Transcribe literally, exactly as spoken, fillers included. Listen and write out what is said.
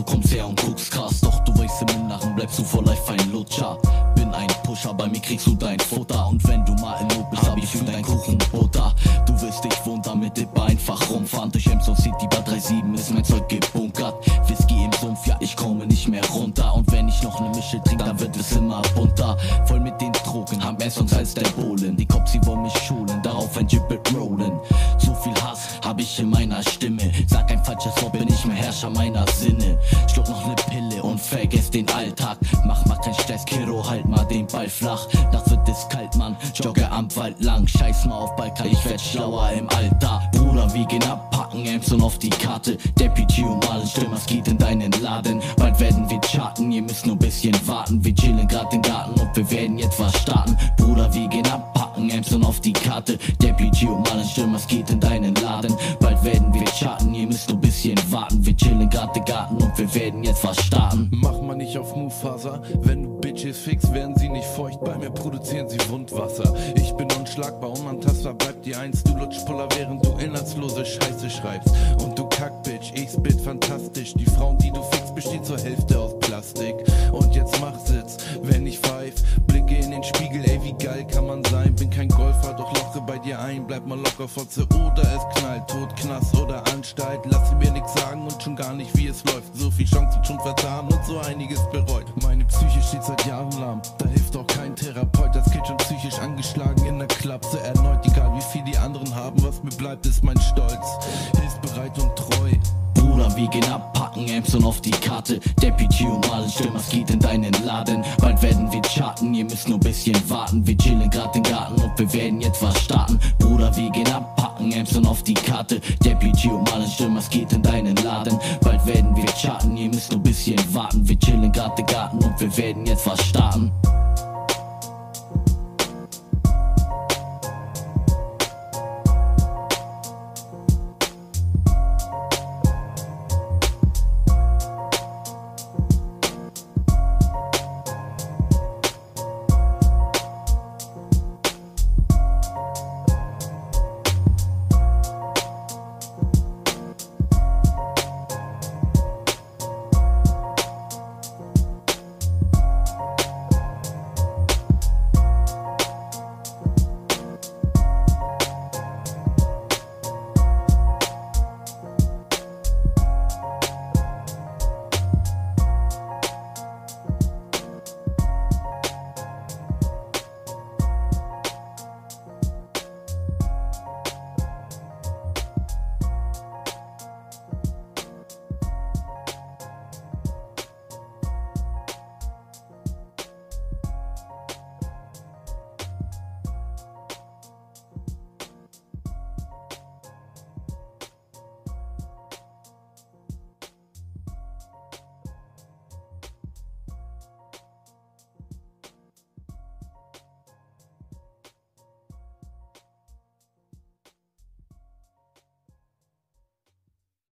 kommst her und guckst krass, doch du weißt im Inneren bleibst du vor life ein Lutscher. Bin ein Pusher, bei mir kriegst du dein Futter, und wenn du mal in Not bist, hab ich für dein Kuchen Butter. Du wirst dich wundern, mit Dipper einfach rumfahren durch Emson City, Bad drei sieben ist mein Zeug gebunkert. Whisky im Sumpf, ja ich komme nicht mehr runter, und wenn ich noch ne Mische trink, dann wird es immer bunter. Voll mit den Drogen, haben mehr Songs als der Bohlen. Die Cops, sie wollen mich schulen, darauf ein Gibbet rollen. So viel Hass hab ich in meiner Stimme, sag ein falsches Wort, bin ich mehr Herrscher meiner Sinne. Schluck noch ne Pille und vergess den Alltag. Mach mal kein Stress, Kiro, halt mal den Ball flach. Nachts wird es kalt, Mann, jogge am Wald lang. Scheiß mal auf Balkan, ich werd schlauer im Alter. Bruder, wir gehen ab, packen Emson auf die Karte. Deputy und malen Stimmers geht in deinen Laden. Bald werden wir charten, ihr müsst nur bisschen warten. Wir chillen grad im Garten und wir werden jetzt was starten. Bruder, wir gehen ab, packen Emson auf die Karte. Deputy und malen Stimmers geht in deinen Laden. Bald werden wir charten, ihr müsst nur bisschen warten. Wir chillen grad im Garten und wir werden jetzt was starten. Mach mal nicht auf Mufasa, wenn du Bitches fix, werden sie nicht feucht. Bei mir produzieren sie Wundwasser. Ich bin unschlagbar, unantastbar, bleibt die Eins. Du lutsch Puller, während du inhaltslose Scheiße schreibst. Und du Kackbitch, ich spit fantastisch. Die Frauen, die du fix, bestehen zur Hälfte aus Plastik. Und jetzt mach Sitz, wenn ich pfeif, blicke in den Spiegel, ey wie geil kann man sein. Bin kein Golfer, doch loche bei dir ein. Bleib mal locker, Fotze, oder es knallt. Tod, Knast oder Anstalt, lass mir nix sagen und schon gar nicht wie es läuft. So viel Chancen schon vertan und so einiges bereut. Meine Psyche steht seit Jahren lahm, da hilft auch kein Therapeut. Das Kind schon psychisch angeschlagen in der Klapse erneut. Egal wie viel die anderen haben, was mir bleibt ist mein Stolz. Hilfsbereit und treu. Bruder, wir gehen ab, packen Emson auf die Karte. Deputy und malen Stimmers geht in deinen Laden. Bald werden wir charten, ihr müsst nur bisschen warten. Wir chillen grad im Garten und wir werden jetzt was starten. Bruder, wir gehen ab, packen Emson auf die Karte. Deputy und malen Stimmers geht in deinen Laden. Bald werden wir charten, ihr müsst nur bisschen warten. Wir chillen grad im Garten und wir werden jetzt was starten.